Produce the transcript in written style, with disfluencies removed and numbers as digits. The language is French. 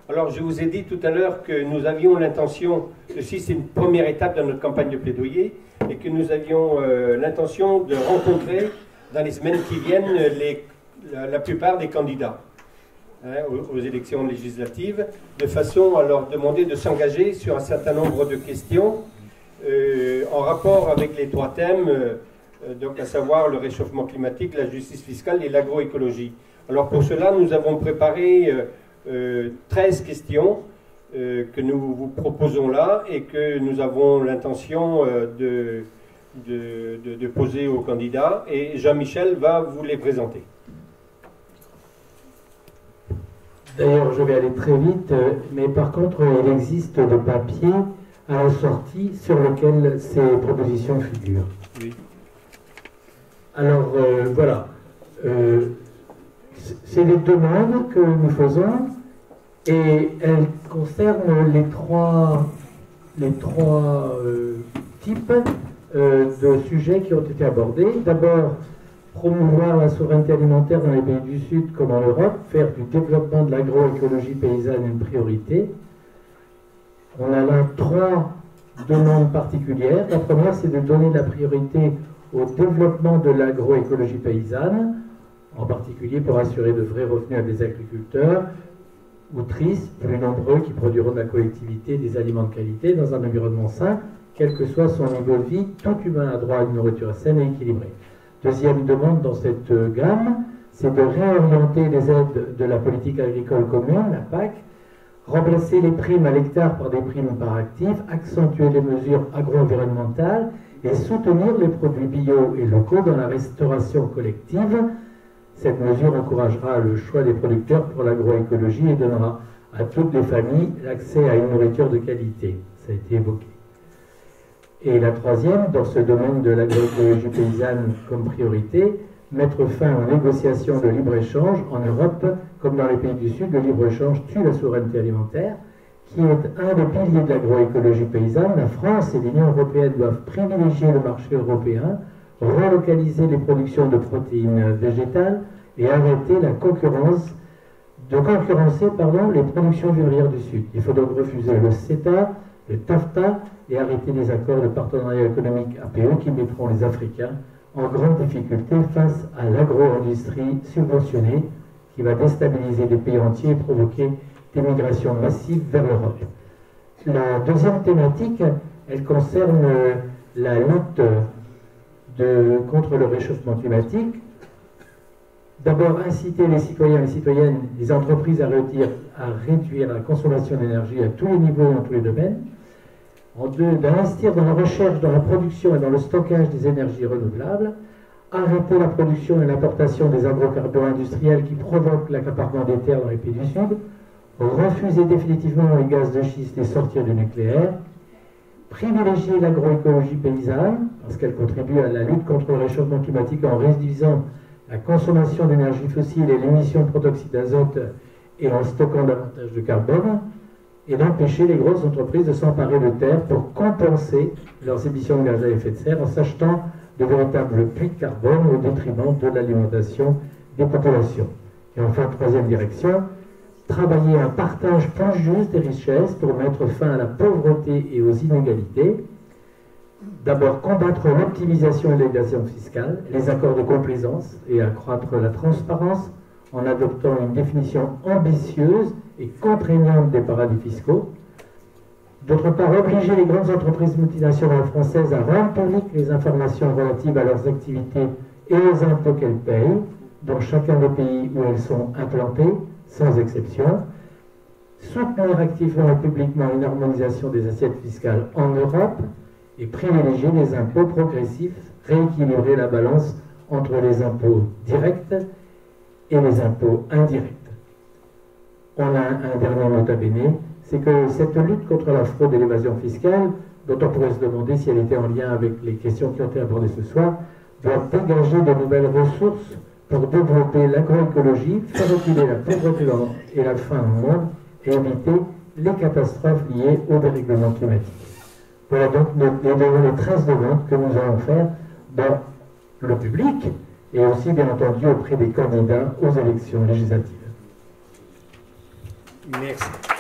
Alors, je vous ai dit tout à l'heure que nous avions l'intention, ceci c'est une première étape dans notre campagne de plaidoyer, et que nous avions l'intention de rencontrer dans les semaines qui viennent la plupart des candidats aux élections législatives, de façon à leur demander de s'engager sur un certain nombre de questions en rapport avec les trois thèmes, donc à savoir le réchauffement climatique, la justice fiscale et l'agroécologie. Alors pour cela, nous avons préparé 13 questions que nous vous proposons là et que nous avons l'intention de poser aux candidats, et Jean-Michel va vous les présenter. D'ailleurs, je vais aller très vite, mais par contre, il existe des papiers à la sortie sur lesquels ces propositions figurent. Oui. Alors, voilà. C'est les demandes que nous faisons, et elles concernent les trois types de sujets qui ont été abordés. D'abord, promouvoir la souveraineté alimentaire dans les pays du Sud comme en Europe, faire du développement de l'agroécologie paysanne une priorité. On a là trois demandes particulières. La première, c'est de donner de la priorité au développement de l'agroécologie paysanne, en particulier pour assurer de vrais revenus à des agriculteurs outrices, plus nombreux, qui produiront de la collectivité des aliments de qualité dans un environnement sain, quel que soit son niveau de vie. Tout humain a droit à une nourriture saine et équilibrée. Deuxième demande dans cette gamme, c'est de réorienter les aides de la politique agricole commune, la PAC, remplacer les primes à l'hectare par des primes par actif, accentuer les mesures agro-environnementales et soutenir les produits bio et locaux dans la restauration collective. Cette mesure encouragera le choix des producteurs pour l'agroécologie et donnera à toutes les familles l'accès à une nourriture de qualité. Ça a été évoqué. Et la troisième, dans ce domaine de l'agroécologie paysanne comme priorité, mettre fin aux négociations de libre-échange en Europe, comme dans les pays du Sud. Le libre-échange tue la souveraineté alimentaire, qui est un des piliers de l'agroécologie paysanne. La France et l'Union européenne doivent privilégier le marché européen, relocaliser les productions de protéines végétales et arrêter la concurrencer les productions vivrières du Sud. Il faut donc refuser le CETA, le TAFTA, et arrêter les accords de partenariat économique APE qui mettront les Africains en grande difficulté face à l'agro-industrie subventionnée qui va déstabiliser des pays entiers et provoquer des migrations massives vers l'Europe. La deuxième thématique, elle concerne la lutte contre le réchauffement climatique. D'abord, inciter les citoyens et les citoyennes, les entreprises à réduire la consommation d'énergie à tous les niveaux et dans tous les domaines. En deux, d'investir dans la recherche, dans la production et dans le stockage des énergies renouvelables, arrêter la production et l'importation des agrocarburants industriels qui provoquent l'accaparement des terres dans les pays du Sud, refuser définitivement les gaz de schiste et sortir du nucléaire, privilégier l'agroécologie paysanne, parce qu'elle contribue à la lutte contre le réchauffement climatique en réduisant la consommation d'énergie fossile et l'émission de protoxyde d'azote et en stockant davantage de carbone, et d'empêcher les grosses entreprises de s'emparer de terres pour compenser leurs émissions de gaz à effet de serre en s'achetant de véritables puits de carbone au détriment de l'alimentation des populations. Et enfin, troisième direction, travailler à un partage plus juste des richesses pour mettre fin à la pauvreté et aux inégalités. D'abord, combattre l'optimisation et l'évasion fiscale, les accords de complaisance et accroître la transparence en adoptant une définition ambitieuse et contraignante des paradis fiscaux. D'autre part, obliger les grandes entreprises multinationales françaises à rendre publiques les informations relatives à leurs activités et aux impôts qu'elles payent dans chacun des pays où elles sont implantées, sans exception. Soutenir activement et publiquement une harmonisation des assiettes fiscales en Europe et privilégier les impôts progressifs, rééquilibrer la balance entre les impôts directs et les impôts indirects. On a un dernier nota bene, c'est que cette lutte contre la fraude et l'évasion fiscale, dont on pourrait se demander si elle était en lien avec les questions qui ont été abordées ce soir, doit dégager de nouvelles ressources pour développer l'agroécologie, faire reculer la pauvreté et la faim au monde et éviter les catastrophes liées au dérèglement climatique. Voilà donc les 13 demandes que nous allons faire dans le public et aussi bien entendu auprès des candidats aux élections législatives. Merci.